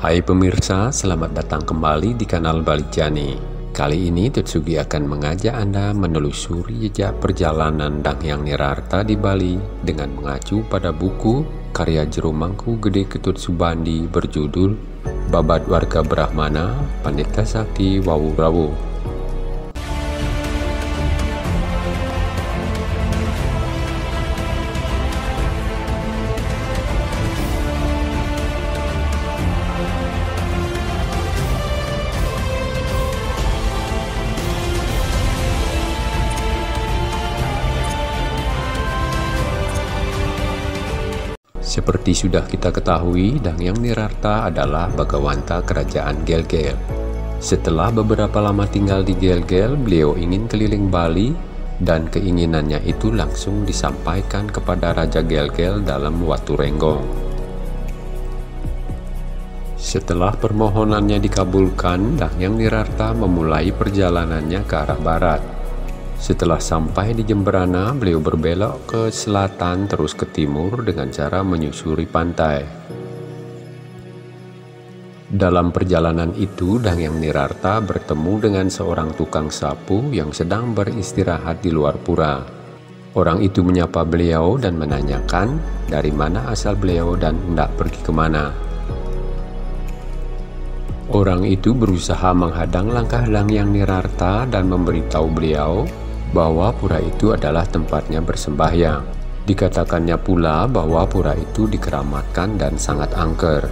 Hai pemirsa, selamat datang kembali di kanal Balijani. Kali ini Tetsugi akan mengajak Anda menelusuri jejak perjalanan Danghyang Nirartha di Bali dengan mengacu pada buku karya Jero Mangku Gede Ketut Subandi berjudul Babad Warga Brahmana Pandita Sakti Wawurawu. Seperti sudah kita ketahui, Danghyang Nirartha adalah Bagawanta Kerajaan Gelgel. Setelah beberapa lama tinggal di Gelgel, beliau ingin keliling Bali dan keinginannya itu langsung disampaikan kepada Raja Gelgel dalam Waturenggong. Setelah permohonannya dikabulkan, Danghyang Nirartha memulai perjalanannya ke arah barat. Setelah sampai di Jemberana, beliau berbelok ke selatan terus ke timur dengan cara menyusuri pantai. Dalam perjalanan itu, Danghyang Nirartha bertemu dengan seorang tukang sapu yang sedang beristirahat di luar pura. Orang itu menyapa beliau dan menanyakan dari mana asal beliau dan hendak pergi kemana. Orang itu berusaha menghadang langkah Danghyang Nirartha dan memberitahu beliau bahwa pura itu adalah tempatnya bersembahyang. Dikatakannya pula bahwa pura itu dikeramatkan dan sangat angker.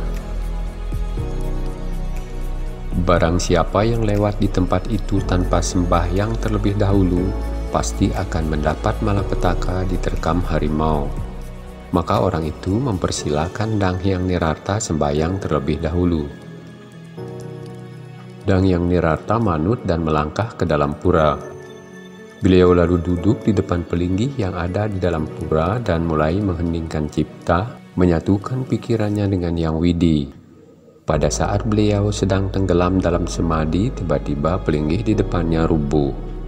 Barang siapa yang lewat di tempat itu tanpa sembahyang terlebih dahulu, pasti akan mendapat malapetaka diterkam harimau. Maka orang itu mempersilahkan Danghyang Nirartha sembahyang terlebih dahulu. Danghyang Nirartha manut dan melangkah ke dalam pura. Beliau lalu duduk di depan pelinggih yang ada di dalam pura dan mulai mengheningkan cipta, menyatukan pikirannya dengan Yang Widi. Pada saat beliau sedang tenggelam dalam semadi, tiba-tiba pelinggih di depannya rubuh.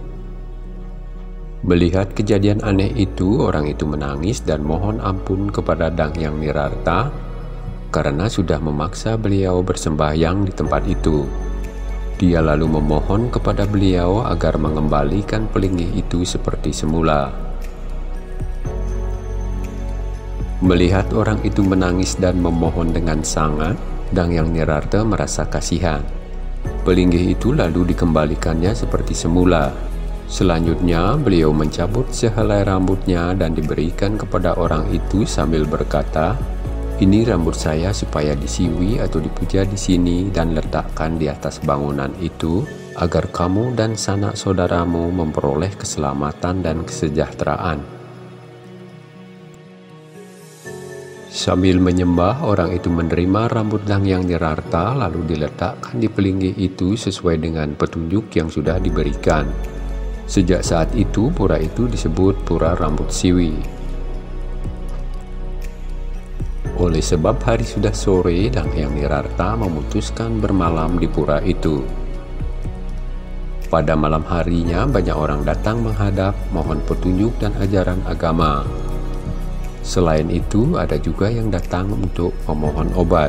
Melihat kejadian aneh itu, orang itu menangis dan mohon ampun kepada Danghyang Nirartha karena sudah memaksa beliau bersembahyang di tempat itu. Dia lalu memohon kepada beliau agar mengembalikan pelinggih itu seperti semula. Melihat orang itu menangis dan memohon dengan sangat, Danghyang Nirartha merasa kasihan. Pelinggih itu lalu dikembalikannya seperti semula. Selanjutnya, beliau mencabut sehelai rambutnya dan diberikan kepada orang itu sambil berkata, "Ini rambut saya supaya disiwi atau dipuja di sini dan letakkan di atas bangunan itu agar kamu dan sanak saudaramu memperoleh keselamatan dan kesejahteraan." Sambil menyembah, orang itu menerima rambut Danghyang Nirartha lalu diletakkan di pelinggih itu sesuai dengan petunjuk yang sudah diberikan. Sejak saat itu, pura itu disebut Pura Rambut Siwi. Oleh sebab hari sudah sore, Danghyang Nirartha memutuskan bermalam di pura itu. Pada malam harinya, banyak orang datang menghadap, mohon petunjuk dan ajaran agama. Selain itu, ada juga yang datang untuk memohon obat.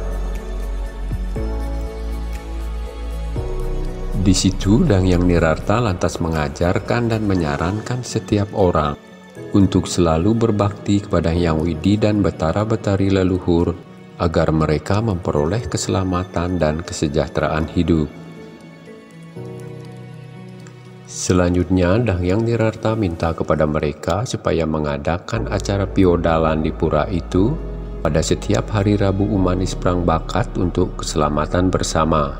Di situ, Danghyang Nirartha lantas mengajarkan dan menyarankan setiap orang untuk selalu berbakti kepada Yang Widi dan betara-betari leluhur agar mereka memperoleh keselamatan dan kesejahteraan hidup. Selanjutnya, Danghyang Nirartha minta kepada mereka supaya mengadakan acara piodalan di pura itu pada setiap hari Rabu Umanis Perang Bakat untuk keselamatan bersama.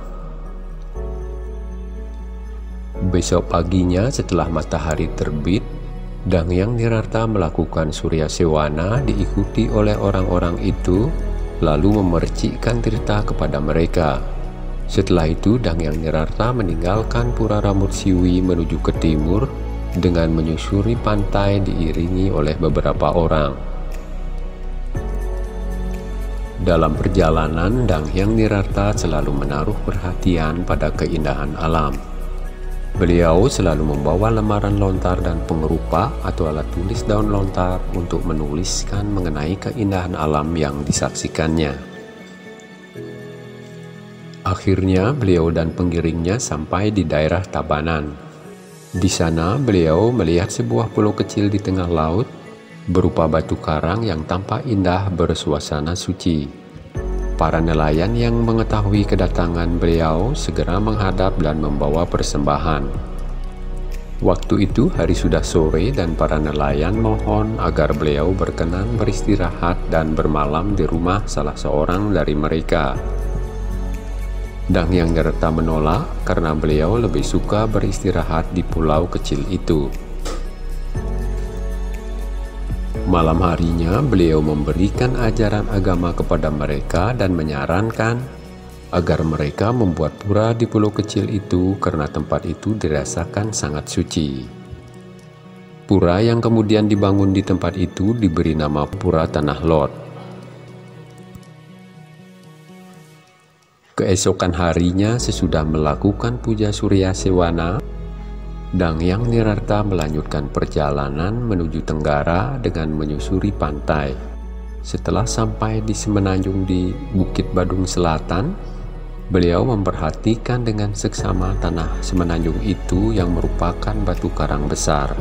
Besok paginya setelah matahari terbit, Danghyang Nirartha melakukan Surya Sewana diikuti oleh orang-orang itu, lalu memercikkan tirta kepada mereka. Setelah itu, Danghyang Nirartha meninggalkan Pura Rambut Siwi menuju ke timur dengan menyusuri pantai diiringi oleh beberapa orang. Dalam perjalanan, Danghyang Nirartha selalu menaruh perhatian pada keindahan alam. Beliau selalu membawa lembaran lontar dan pengerupa atau alat tulis daun lontar untuk menuliskan mengenai keindahan alam yang disaksikannya. Akhirnya beliau dan pengiringnya sampai di daerah Tabanan. Di sana beliau melihat sebuah pulau kecil di tengah laut, berupa batu karang yang tampak indah bersuasana suci. Para nelayan yang mengetahui kedatangan beliau segera menghadap dan membawa persembahan. Waktu itu hari sudah sore dan para nelayan mohon agar beliau berkenan beristirahat dan bermalam di rumah salah seorang dari mereka. Dang Yang Nirta menolak karena beliau lebih suka beristirahat di pulau kecil itu. Malam harinya beliau memberikan ajaran agama kepada mereka dan menyarankan agar mereka membuat pura di pulau kecil itu karena tempat itu dirasakan sangat suci. Pura yang kemudian dibangun di tempat itu diberi nama Pura Tanah Lot. Keesokan harinya sesudah melakukan puja Surya Sewana, Dang Yang Nirta melanjutkan perjalanan menuju tenggara dengan menyusuri pantai. Setelah sampai di semenanjung di Bukit Badung Selatan, beliau memperhatikan dengan seksama tanah semenanjung itu yang merupakan batu karang besar.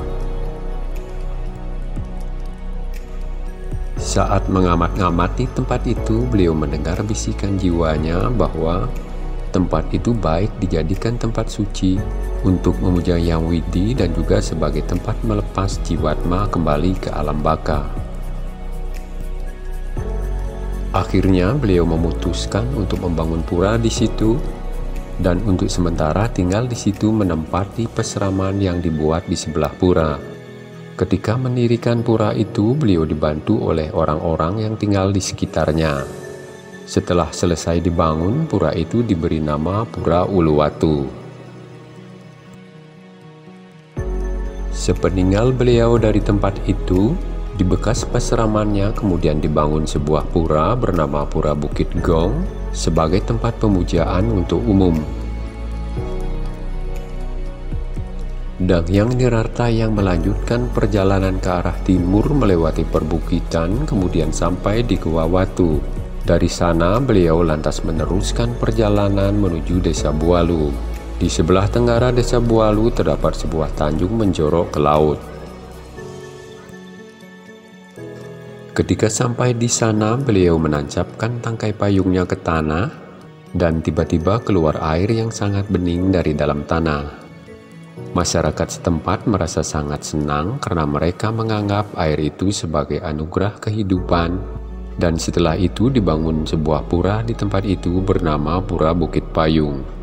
Saat mengamat-ngamati tempat itu, beliau mendengar bisikan jiwanya bahwa tempat itu baik dijadikan tempat suci untuk memuja Yang Widi dan juga sebagai tempat melepas jiwatma kembali ke alam baka. Akhirnya beliau memutuskan untuk membangun pura di situ dan untuk sementara tinggal di situ menempati peseraman yang dibuat di sebelah pura. Ketika mendirikan pura itu, beliau dibantu oleh orang-orang yang tinggal di sekitarnya. Setelah selesai dibangun, pura itu diberi nama Pura Uluwatu. Sepeninggal beliau dari tempat itu, di bekas peseramannya kemudian dibangun sebuah pura bernama Pura Bukit Gong sebagai tempat pemujaan untuk umum. Dang Yang Nirta yang melanjutkan perjalanan ke arah timur melewati perbukitan kemudian sampai di Gua Watu. Dari sana beliau lantas meneruskan perjalanan menuju Desa Bualu. Di sebelah tenggara Desa Bualu terdapat sebuah tanjung menjorok ke laut. Ketika sampai di sana beliau menancapkan tangkai payungnya ke tanah dan tiba-tiba keluar air yang sangat bening dari dalam tanah. Masyarakat setempat merasa sangat senang karena mereka menganggap air itu sebagai anugerah kehidupan, dan setelah itu dibangun sebuah pura di tempat itu bernama Pura Bukit Payung.